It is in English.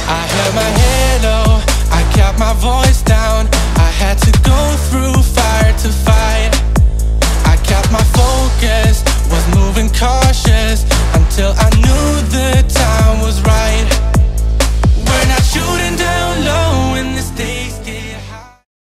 I held my head low, I kept my voice down.